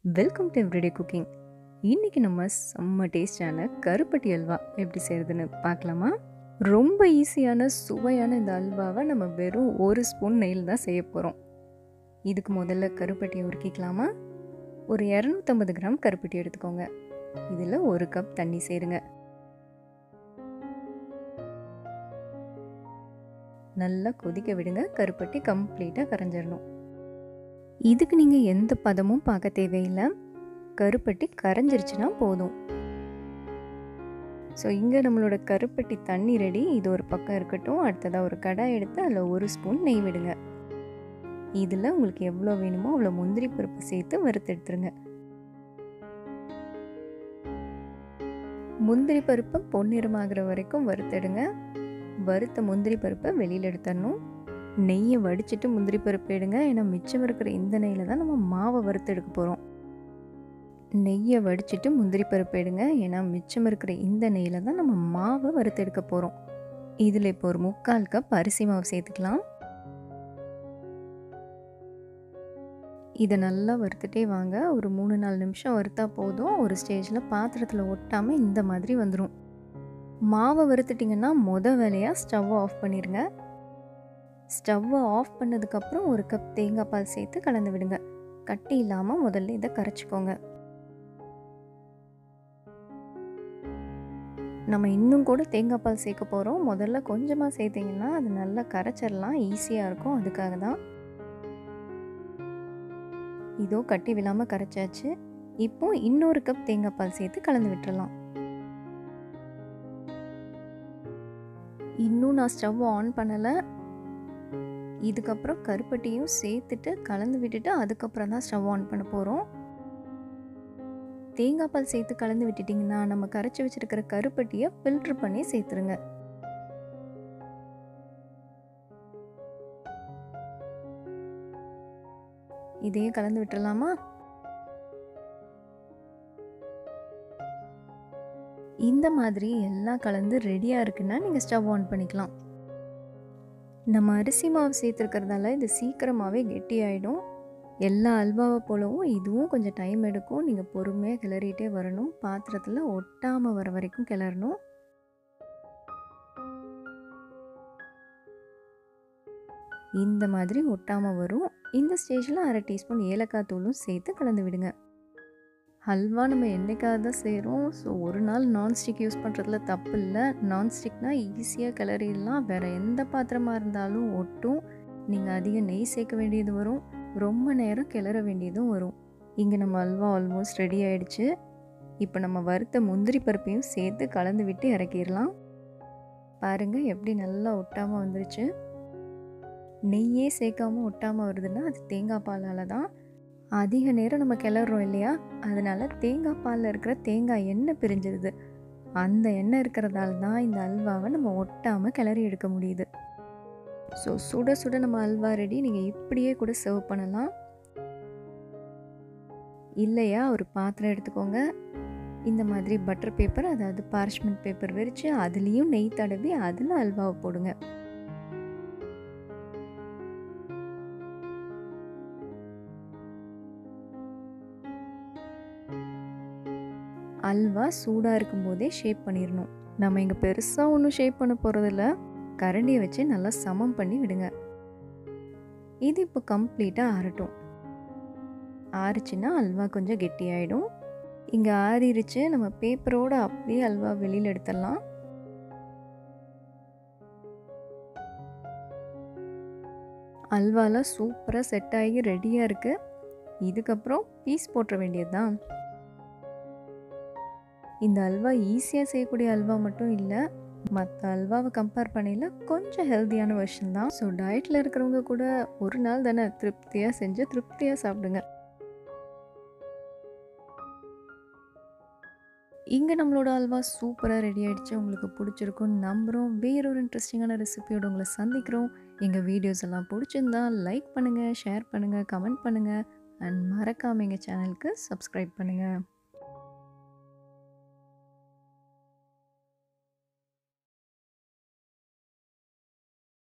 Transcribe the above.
Welcome to everyday cooking. இன்றைக்கி நம்ம செம்ம டேஸ்டான கருப்பட்டி அல்வா எப்படி செய்கிறதுன்னு பார்க்கலாமா? ரொம்ப ஈஸியான சுவையான இந்த அல்வாவை நம்ம வெறும் 1 ஸ்பூன் நெய்யில் தான் செய்ய போகிறோம். இதுக்கு முதல்ல கருப்பட்டியை உருக்கிக்கலாமா? ஒரு 250 கிராம் கருப்பட்டி எடுத்துக்கோங்க. இதில் 1 கப் தண்ணி சேருங்க. நல்லா கொதிக்க விடுங்க. கருப்பட்டி கம்ப்ளீட்டாக கரைஞ்சிடணும். இதுக்கு நீங்கள் எந்த பதமும் பார்க்க தேவையில்லை. கருப்பட்டி கரைஞ்சிருச்சுன்னா போதும். ஸோ இங்கே நம்மளோட கருப்பட்டி தண்ணி ரெடி. இது ஒரு பக்கம் இருக்கட்டும். அடுத்ததாக ஒரு கடாய் எடுத்து அதில் 1 ஸ்பூன் நெய் விடுங்க. இதில் உங்களுக்கு எவ்வளோ வேணுமோ அவ்வளோ முந்திரி பருப்பு சேர்த்து வறுத்து எடுத்துருங்க. முந்திரி பருப்பை பொன்னிறமாகிற வரைக்கும் வறுத்தெடுங்க. வறுத்த முந்திரி பருப்பை வெளியில் எடுத்துடணும். நெய்யை வடிச்சிட்டு முந்திரி பருப்பு எடுங்க. ஏன்னா மிச்சம் இருக்கிற இந்த நெய்யில் தான் நம்ம மாவை வறுத்து எடுக்க போகிறோம். நெய்யை வடிச்சிட்டு முந்திரி பருப்பு எடுங்க. ஏன்னா மிச்சம் இருக்கிற இந்த நெய்யில் தான் நம்ம மாவை வறுத்து எடுக்க போகிறோம். இதில் இப்போ ஒரு 3/4 கப் அரிசி மாவு சேர்த்துக்கலாம். இதை நல்லா வறுத்துட்டே வாங்க. ஒரு 3-4 நிமிஷம் வறுத்தா போதும். ஒரு ஸ்டேஜில் பாத்திரத்தில் ஒட்டாமல் இந்த மாதிரி வந்துடும். மாவை வறுத்துட்டிங்கன்னா வேலையாக ஸ்டவ்வை ஆஃப் பண்ணிடுங்க. ஸ்டவ்வை ஆஃப் பண்ணதுக்கப்புறம் 1 கப் தேங்காய் பால் சேர்த்து கலந்து விடுங்க. கட்டி இல்லாமல் முதல்ல இதை கரைச்சிக்கோங்க. நம்ம இன்னும் கூட தேங்காய் பால் சேர்க்க போகிறோம். முதல்ல கொஞ்சமாக சேர்த்திங்கன்னா அது நல்லா கரைச்சிடலாம், ஈஸியாக இருக்கும். அதுக்காக தான். இதோ கட்டி விழாமல் கரைச்சாச்சு. இப்போ இன்னொரு கப் தேங்காய் பால் சேர்த்து கலந்து விட்டுறலாம். இன்னும் நான் ஸ்டவ் ஆன் பண்ணலை. இதுக்கப்புறம் கருப்பட்டியும் சேர்த்துட்டு கலந்து விட்டுட்டு அதுக்கப்புறம் தான் ஸ்டவ் ஆன் பண்ண போகிறோம். தேங்காய் பால் சேர்த்து கலந்து விட்டுட்டிங்கன்னா நம்ம கரைச்சி வச்சுருக்கிற கருப்பட்டியை ஃபில்ட்ரு பண்ணி சேர்த்துருங்க. இதையே கலந்து விட்டுறலாமா? இந்த மாதிரி எல்லாம் கலந்து ரெடியாக இருக்குன்னா நீங்கள் ஸ்டவ் ஆன் பண்ணிக்கலாம். நம்ம அரிசி மாவு சேர்த்துருக்கிறதால இது சீக்கிரமாகவே கெட்டியாயிடும். எல்லா அல்வாவை போலவும் இதுவும் கொஞ்சம் டைம் எடுக்கும். நீங்கள் பொறுமையாக கிளறிட்டே வரணும். பாத்திரத்தில் ஒட்டாமல் வர வரைக்கும் கிளறணும். இந்த மாதிரி ஒட்டாமல் வரும். இந்த ஸ்டேஜில் 1/2 டீஸ்பூன் ஏலக்காய் தூளும் சேர்த்து கலந்து விடுங்க. ஹல்வா நம்ம என்றைக்காவது தான் செய்கிறோம். ஸோ ஒரு நாள் நான்ஸ்டிக் யூஸ் பண்ணுறதுல தப்பு இல்லை. நான்ஸ்டிக்னால் ஈஸியாக கிளறிடலாம். வேறு எந்த பாத்திரமாக இருந்தாலும் ஒட்டும். நீங்கள் அதிக நெய் சேர்க்க வேண்டியது வரும். ரொம்ப நேரம் கிளற வேண்டியதும் வரும். இங்கே நம்ம அல்வா ஆல்மோஸ்ட் ரெடி ஆகிடுச்சு. இப்போ நம்ம வறுத்த முந்திரி பருப்பையும் சேர்த்து கலந்து விட்டு இறக்கிடலாம். பாருங்கள் எப்படி நல்லா ஒட்டாமல் வந்துருச்சு. நெய்யே சேர்க்காமல் ஒட்டாமல் வருதுன்னா அது தேங்காய் பாலால் தான். அதிக நேரம் நம்ம கிளறோம் இல்லையா, அதனால் தேங்காய் பாலில் இருக்கிற தேங்காய் எண்ணெய் பிரிஞ்சிருது. அந்த எண்ணெய் இருக்கிறதால தான் இந்த அல்வாவை நம்ம ஒட்டாமல் கிளறி எடுக்க முடியுது. ஸோ சுட சுட நம்ம அல்வா ரெடி. நீங்கள் இப்படியே கூட சர்வ் பண்ணலாம். இல்லையா ஒரு பாத்திரம் எடுத்துக்கோங்க. இந்த மாதிரி பட்டர் பேப்பர், அதாவது பார்ச்மெண்ட் பேப்பர் விரித்து அதுலேயும் நெய் தடவி அதில் அல்வாவை போடுங்க. அல்வா சூடாக இருக்கும்போதே ஷேப் பண்ணிடணும். நம்ம இங்கே பெருசாக ஒன்றும் ஷேப் பண்ண போகிறதில்ல. கரண்டியை வச்சு நல்லா சமம் பண்ணி விடுங்க. இது இப்போ கம்ப்ளீட்டாக ஆறட்டும். ஆறிச்சுன்னா அல்வா கொஞ்சம் கெட்டியாயிடும். இங்கே ஆறிடுச்சு. நம்ம பேப்பரோடு அப்படியே அல்வா வெளியில் எடுத்துடலாம். அல்வாலாம் சூப்பராக செட் ஆகி ரெடியாக இருக்குது. இதுக்கப்புறம் பீஸ் போட்டுற வேண்டியது தான். இந்த அல்வா ஈஸியாக செய்யக்கூடிய அல்வா மட்டும் இல்லை, மற்ற அல்வாவை கம்பேர் பண்ணையில் கொஞ்சம் ஹெல்த்தியான வெர்ஷன் தான். ஸோ டயட்டில் இருக்கிறவங்க கூட ஒரு நாள் தானே திருப்தியாக செஞ்சு திருப்தியாக சாப்பிடுங்க. இங்கே நம்மளோட அல்வா சூப்பராக ரெடி ஆகிடுச்சு. உங்களுக்கு பிடிச்சிருக்குன்னு நம்புகிறோம். வேறொரு இன்ட்ரெஸ்டிங்கான ரெசிபியோடு உங்களை சந்திக்கிறோம். எங்கள் வீடியோஸ் எல்லாம் பிடிச்சிருந்தா லைக் பண்ணுங்கள், ஷேர் பண்ணுங்கள், கமெண்ட் பண்ணுங்கள் அண்ட் மறக்காமல் எங்கள் சேனலுக்கு சப்ஸ்கிரைப் பண்ணுங்கள்.